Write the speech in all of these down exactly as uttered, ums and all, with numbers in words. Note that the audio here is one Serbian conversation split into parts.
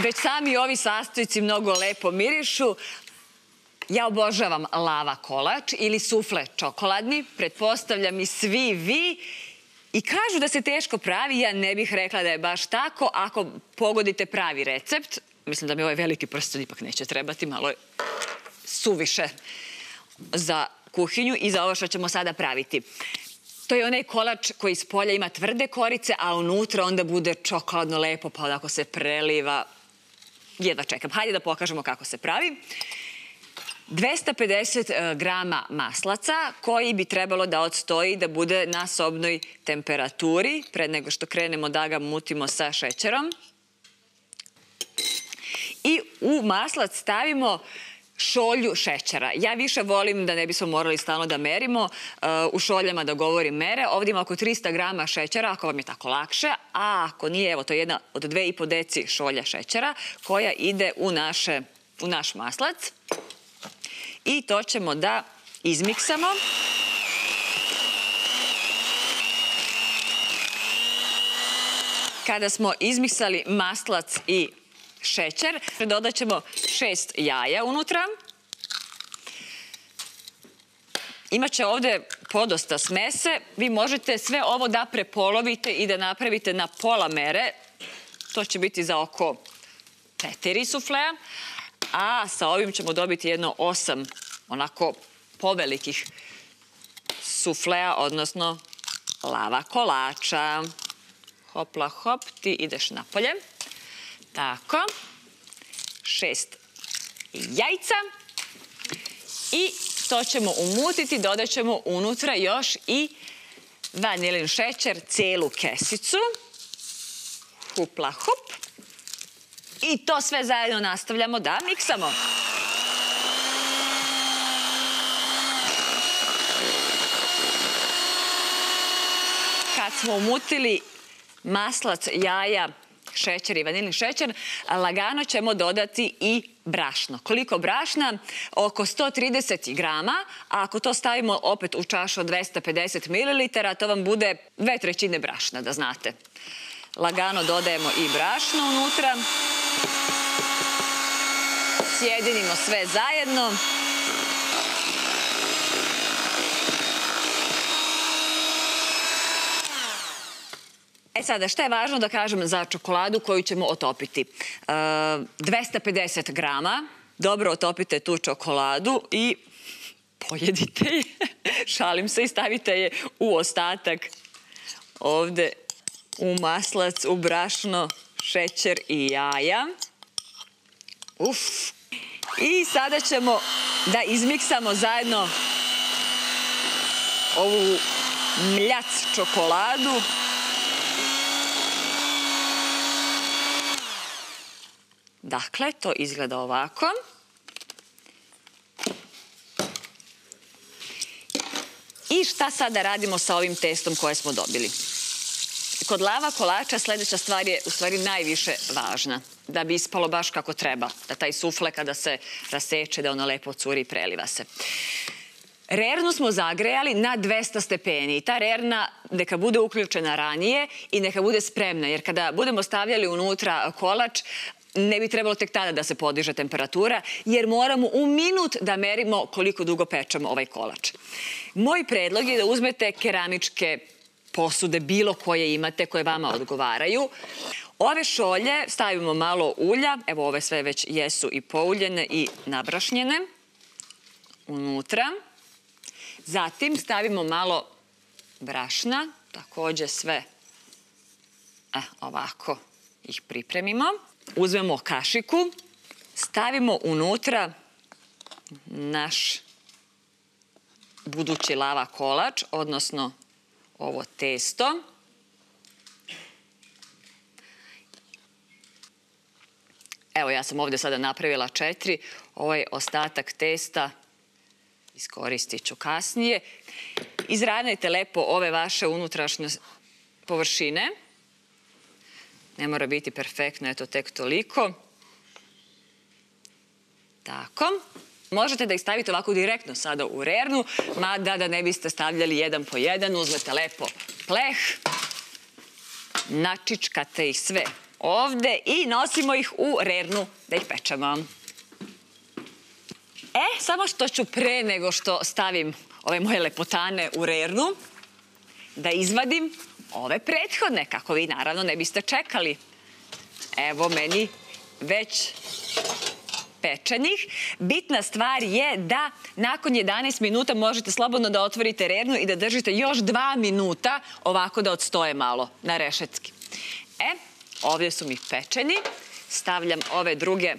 već sami ovi sastojci mnogo lepo mirišu. Ja obožavam lava kolač ili sufle čokoladni, pretpostavljam i svi vi. I kažu da se teško pravi, ja ne bih rekla da je baš tako. Ako pogodite pravi recept, mislim da mi ovaj veliki prst ipak neće trebati, malo je suviše za kuhinju i za ovo što ćemo sada praviti. To je onaj kolač koji iz polja ima tvrde korice, a unutra onda bude čokoladno lepo, pa onako se preliva. Jedva čekam. Hajde da pokažemo kako se pravi. dvesta pedeset grama maslaca koji bi trebalo da odstoji, da bude na sobnoj temperaturi pre nego što krenemo da ga mutimo sa šećerom. I u maslac stavimo šolju šećera. Ja više volim da ne bismo morali stalno da merimo, u šoljama da govorim mere. Ovdje ima oko trista grama šećera, ako vam je tako lakše, a ako nije, evo to je jedna od dve i po deci šolja šećera koja ide u, naše, u naš maslac. I to ćemo da izmiksamo. Kada smo izmiksali maslac i šećer, dodat ćemo šest jaja unutra. Imaće ovde podosta smese. Vi možete sve ovo da prepolovite i da napravite na pola mere. To će biti za oko četiri suflea. A sa ovim ćemo dobiti jedno osam onako povelikih suflea, odnosno lava kolača. Hopla hop, ti ideš napolje. Tako. Šest jajca. I to ćemo umutiti, dodat ćemo unutra još i vanilin šećer, celu kesicu. Hupla hup. I to sve zajedno nastavljamo da miksamo. Kad smo umutili maslac, jaja, šećer i vanilin šećer, lagano ćemo dodati i brašno. Koliko brašna? Oko sto trideset grama, a ako to stavimo opet u čašu od dvesta pedeset mililitara, to vam bude dve trećine brašna, da znate. Lagano dodajemo i brašno unutra. Sjedinimo sve zajedno. E sada, šta je važno da kažem za čokoladu koju ćemo otopiti? dvesta pedeset grama, dobro otopite tu čokoladu i pojedite je. Šalim se i stavite je u ostatak ovde u maslac, u brašno, šećer i jaja. Uf! I sada ćemo da izmiksamo zajedno ovu mljac čokoladu. Dakle, to izgleda ovako. I šta sada radimo sa ovim testom koje smo dobili? Kod lava kolača sledeća stvar je u stvari najviše važna, da bi ispalo baš kako treba, da taj sufle kada se raseče, da ono lepo curi i preliva se. Rernu smo zagrejali na dvesta stepeni i ta rerna neka bude uključena ranije i neka bude spremna, jer kada budemo stavljali unutra kolač, ne bi trebalo tek tada da se podiže temperatura, jer moramo u minut da merimo koliko dugo pečemo ovaj kolač. Moj predlog je da uzmete keramičke posude, bilo koje imate, koje vama odgovaraju. Ove šolje stavimo malo ulja, evo ove sve već jesu i pouljene i nabrašnjene, unutra. Zatim stavimo malo brašna, takođe sve eh, ovako ih pripremimo. Uzmemo kašiku, stavimo unutra naš budući lava kolač, odnosno ovo testo. Evo, ja sam ovde sada napravila četiri. Ovaj ostatak testa iskoristit ću kasnije. Izravnajte lepo ove vaše unutrašnje površine. Ne mora biti perfektno, eto tek toliko. Tako. Možete da ih stavite ovako direktno sada u rernu, mada da ne biste stavljali jedan po jedan, uzmete lepo pleh, načičkate ih sve ovde i nosimo ih u rernu da ih pečemo. E, samo što ću pre nego što stavim ove moje lepotane u rernu, da izvadim ove prethodne, kako vi naravno ne biste čekali. Evo meni već pečenih. Bitna stvar je da nakon jedanaest minuta možete slobodno da otvorite rernu i da držite još dva minuta ovako da odstoje malo na rešetki. E, ovdje su mi pečeni. Stavljam ove druge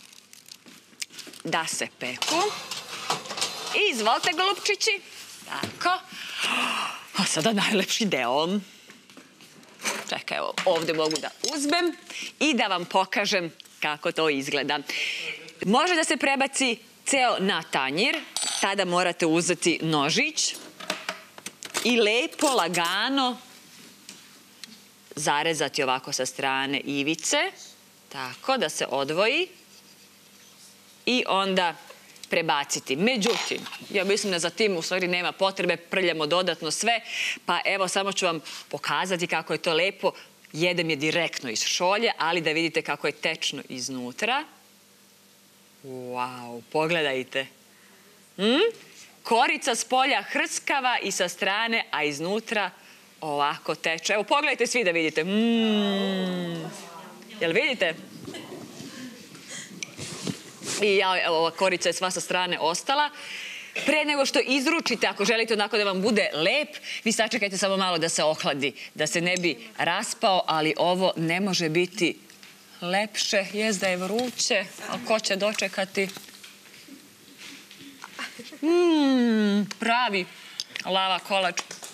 da se peku. I izvolite, golupčići. Tako. A sada najlepši deo. Čekaj, evo, ovdje mogu da uzmem i da vam pokažem kako to izgleda. Može da se prebaci ceo na tanjir, tada morate uzeti nožić i lepo, lagano zarezati ovako sa strane ivice, tako da se odvoji i onda prebaciti. Međutim, ja mislim da za tim u stvari nema potrebe, prljamo dodatno sve, pa evo samo ću vam pokazati kako je to lepo. Jedem je direktno iz šolje, ali da vidite kako je tečno iznutra. Wow, pogledajte. Korica s polja hrskava i sa strane, a iznutra ovako teče. Evo, pogledajte svi da vidite. Jel vidite? I evo, ova korica je sva sa strane ostala. Pre nego što izručite, ako želite onako da vam bude lep, vi sačekajte samo malo da se ohladi, da se ne bi raspao, ali ovo ne može biti lepše. Jest da je vruće, ali ko će dočekati? Mmm, pravi lava kolač.